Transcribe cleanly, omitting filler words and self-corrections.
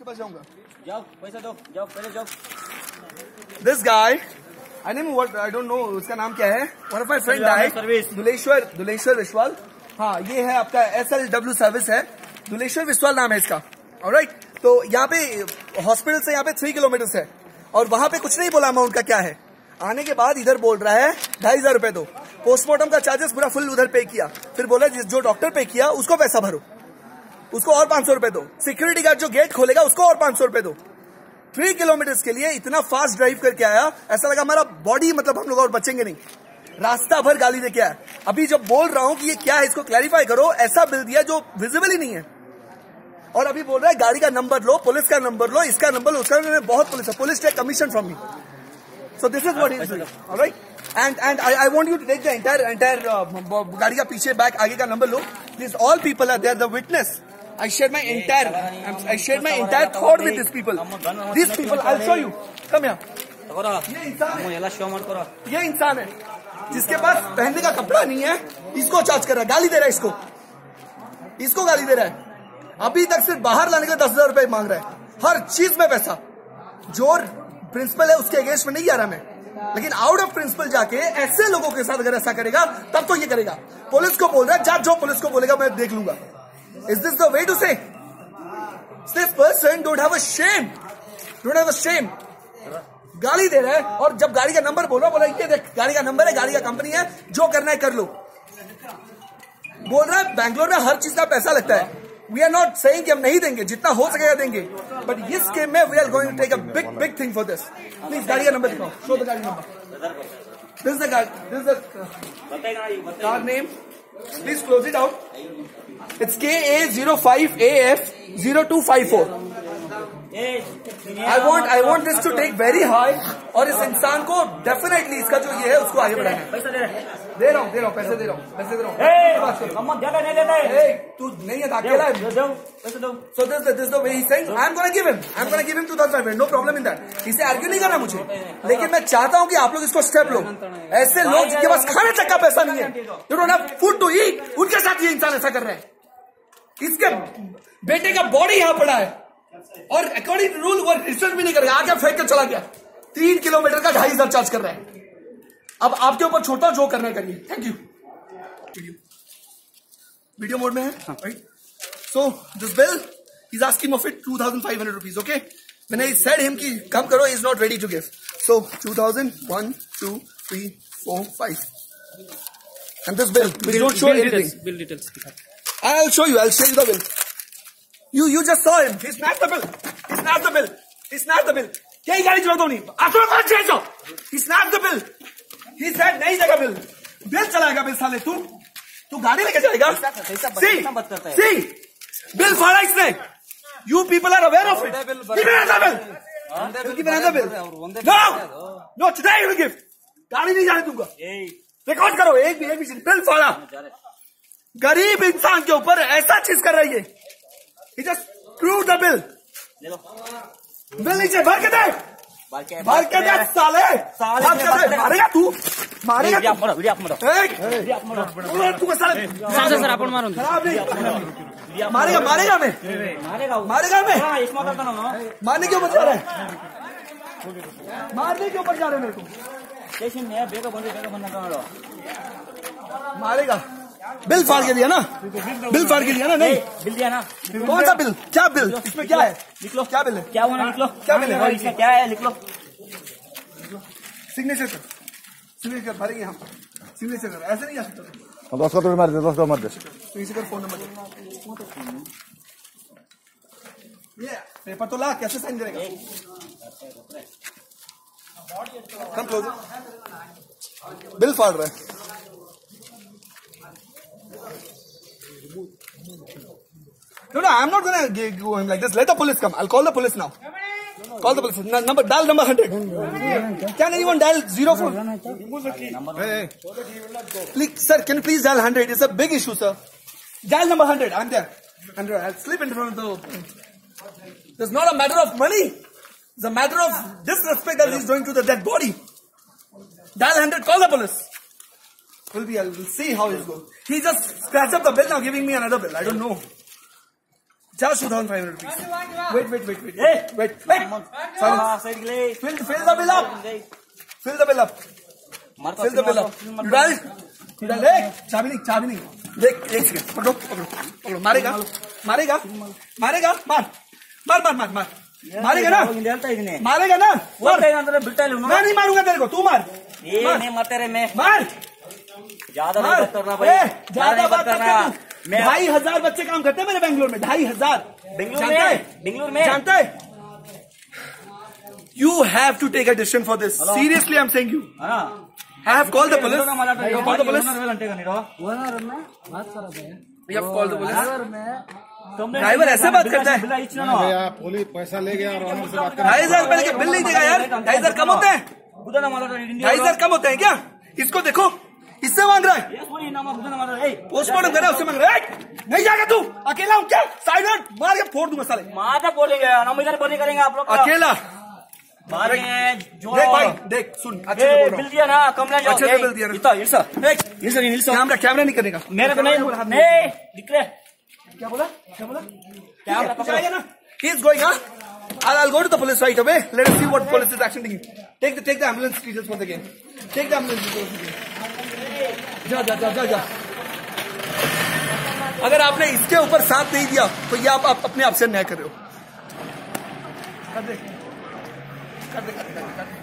पास जाऊंगा। जाओ पैसा दो, जाओ पहले जाओ। This guy I don't know उसका नाम क्या है। One of my friend died, Duleshwar Biswal. हाँ, ये है आपका SLW सर्विस है, दुलेश्वर विश्वाल नाम है इसका। ऑलराइट, तो यहाँ पे हॉस्पिटल से यहाँ पे 3 किलोमीटर है और वहां पे कुछ नहीं बोला अमाउंट का क्या है। आने के बाद इधर बोल रहा है 2,500 रुपए दो, पोस्टमार्टम का चार्जेस पूरा फुल उधर पे किया। फिर बोला जो डॉक्टर पे किया उसको पैसा भरो, उसको और 500 रुपए दो। सिक्योरिटी गार्ड जो गेट खोलेगा उसको और 500 रुपए दो। 3 किलोमीटर के लिए इतना फास्ट ड्राइव करके आया, ऐसा लगा हमारा बॉडी मतलब हम लोग और बचेंगे नहीं। रास्ता भर गाली देके आया। अभी जब बोल रहा हूं कि ये क्या है इसको क्लैरिफाई करो, ऐसा बिल दिया जो विजिबल ही नहीं है। और अभी बोल रहा है गाड़ी का नंबर लो, पुलिस का नंबर लो, इसका नंबर लो, उसका। बहुत police take commission from me. So this is what he is doing, all right? And I want you to take the entire गाड़ी का पीछे बैक आगे का नंबर लो. These all people are there, the witness. I shared my entire thought with these people. These people, I'll show you. Come here. ये इंसान है जिसके पास पहनने का कपड़ा नहीं है, इसको चार्ज कर रहा है, गाली दे रहा है इसको गाली दे रहा है। अभी तक सिर्फ बाहर लाने के 10,000 रुपए मांग रहा है, हर चीज में पैसा। जो प्रिंसिपल है उसके अगेंस्ट में नहीं जा रहा मैं, लेकिन आउट ऑफ प्रिंसिपल जाके ऐसे लोगों के साथ अगर ऐसा करेगा तब तो ये करेगा। पुलिस को बोल रहा है, जब जो पुलिस को बोलेगा मैं देख लूंगा। Is this the way to से? This person don't have a shame, गाली दे रहा है। और जब गाड़ी का नंबर बोला ये देख गाड़ी का नंबर है, गाड़ी का कंपनी है, जो करना है कर लो। बोल रहा है बैंगलोर में हर चीज का पैसा लगता है। वी आर नॉट सेइंग कि हम नहीं देंगे, जितना हो सकेगा देंगे, बट इस गेम में we are going to take a big thing for this. Please गाड़ी का नंबर दिखाओ, शो द गाड़ी number. This is the car name, please close it out. It's KA05AF 0254। I want this to take very high, और इस इंसान को definitely इसका जो ये है उसको आगे बढ़ाना है। दे रहा हूँ पैसे दे रहा हूँ। तू नहीं है, अकेला है। So this is the way he's saying. I'm gonna give him 2,500. No problem in that. इसे आर्ग्यू नहीं करना मुझे, लेकिन मैं चाहता हूँ कि आप लोग इसको स्टेप लो। ऐसे लोग जिनके पास खाने तक का पैसा नहीं है, you don't have food to eat, उनके साथ ये इंसान ऐसा कर रहा है। इसके बेटे का बॉडी यहाँ पड़ा है और अकॉर्डिंग टू रूल वो रिसर्च भी नहीं करेगा, आगे फेंक कर चला गया। 3 किलोमीटर का 2,500 चार्ज कर रहा है। अब आपके ऊपर छोटा जो करना है करिए। Thank you. वीडियो मोड में है, right? So this bill is asking of it 2,500 rupees. Okay, मैंने said him कि कम करो, is not ready to give. So 2,000, 1, 2, 3, 4, 5 and this bill which don't show anything. Bill details. I'll show you the bill. You just saw him. He snatched the bill. क्या ही गाड़ी चला दो नहीं? आपको कौन चाहिए? He snatched the bill. He said नहीं देगा बिल। बिल चलाएगा बिल साले तू गाड़ी लेके जाएगा? See, बिल फाड़ा इसने। You people are aware of it. Give me another bill. No, today you will give. गाड़ी नहीं जाने दूंगा। रिकॉर्ड करो, एक भी बिल फाड़ा। गरीब इंसान के ऊपर ऐसा चीज कर रही है। He just screwed the bill. Bill नीचे भर के दे साले। मारेगा तू? तू साले मारेगा मैं? मारने क्यों बचा रहा है? मारने क्यों बचा रहे मेरे को? मारेगा। बिल फाड़ के दिया ना? नहीं बिल दिया ना? कौन सा बिल? क्या बिल? इसमें क्या है? लिख लो। क्या बिल है? क्या हुआ ना? लिख लो। क्या बिल है? इसमें क्या है? लिख लो। सिग्नेचर भरेंगे हम। सिग्नेचर कर, ऐसे नहीं आ सकता। 10 मार दे। सिग्नेचर फोन नंबर ये पेपर तो ला, कैसे साइन करेगा? Come close. बिल फाड़ रहा है। No, I'm not gonna go him like this. Let the police come. I'll call the police now. Call the police. Dial number 100. Can anyone dial 04? Hey. Please, sir, can you please dial 100? It's a big issue, sir. Dial number 100. I'm there. I'll slip in front of the... It's not a matter of money. It's a matter of disrespect that he's doing to the dead body. Dial 100. Call the police. We'll see how it goes. He just scratched up the bill now, giving me another bill. I don't know. Just 2,500 rupees. Wait. Hey. Wait. Side ले Fill the bill up. Fill the bill up. Fill the bill up. You डाल. चाबी नहीं. देख एक second. पकड़ो. मारेगा. मार. मारेगा ना. मारेगा ना. मैं नहीं मारूंगा तेरे को. तू मार. नहीं मारते रे मैं. मार. ज्यादा बात करना भाई. ज्यादा बात करना. 2,500 बच्चे काम करते हैं मेरे बेंगलोर में. 2,500. बेंगलोर में जानता है. You have to take a decision for this. Seriously, I'm saying you. I have called the police. You have called the police. You have called the police. Driver ऐसे बात करता है. पुलिस पैसा ले गया और ऑनर से बात कर. 2,500 रुपए के बिल नहीं देगा यार. 2,500 कम होते हैं. 2,500 कम होते हैं क्या? इसको देखो. इससे मांग रहा है. पोस्टमार्टम कर रहा है. उससे मांग रहा है. नहीं जाएगा तू. अकेला हूँ क्या? साइलेंट. मार के फोड़ दूंगा साले. माता बोलेंगे हम इधर बोली करेंगे आप लोग. अकेला. देख भाई देख सुन. अच्छे से बोल रहा हूँ. बिल दिया ना कम ना. अच्छे से बिल दिया. कैमरा नहीं करेगा. मेरे को नहीं दिख रहे. क्या बोला? जाएगा ना. He is going, huh? I'll go to the police right away. Let us see what police is actually taking. Take the ambulance details for the game. Take the ambulance details. जा. अगर आपने इसके ऊपर साथ नहीं दिया तो ये आप अपने आप से अन्याय कर रहे हो. कर दे.